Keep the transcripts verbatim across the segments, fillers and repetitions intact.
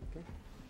Okay.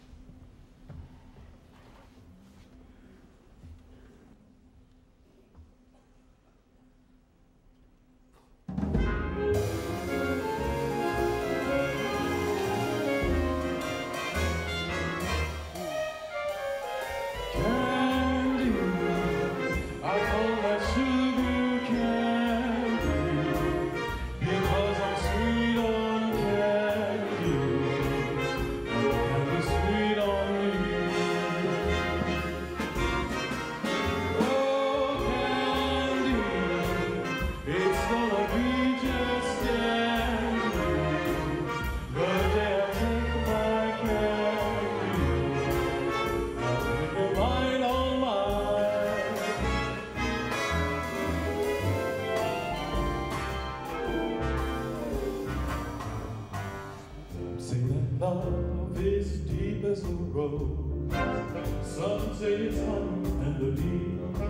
Love is deep as a rose. Some say it's hot and the leaves.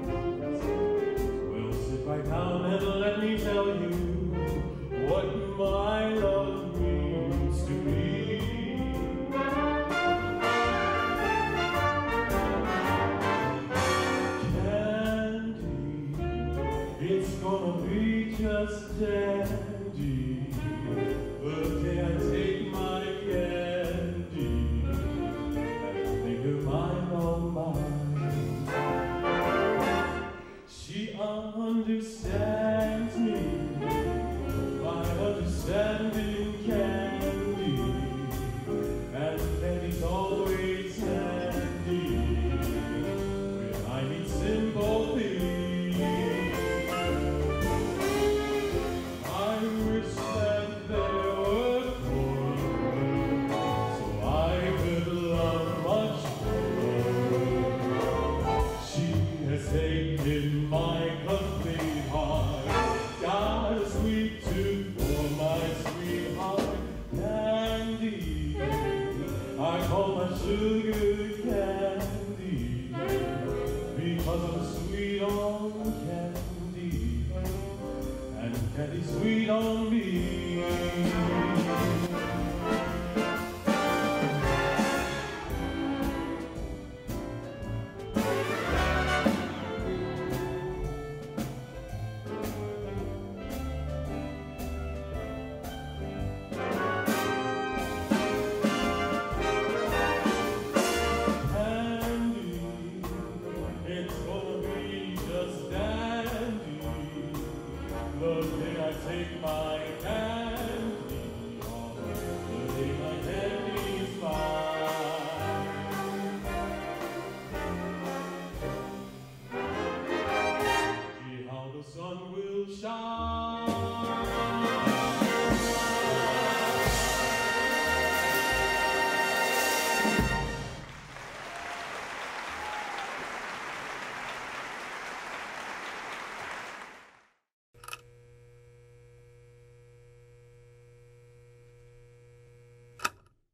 Well, sit right down and let me tell you what my love means to me. Candy, it's gonna be just dandy the day I take my candy and think of mine on mine. She understands me by understanding candy, and candy's always handy when I need sympathy. I wish that there were more, so I could love much more. She has taken my complete heart, got a sweet tooth for my sweetheart. Candy, I call my sugar candy, because I'm sweet on candy, and candy's sweet on me. The day I take my hand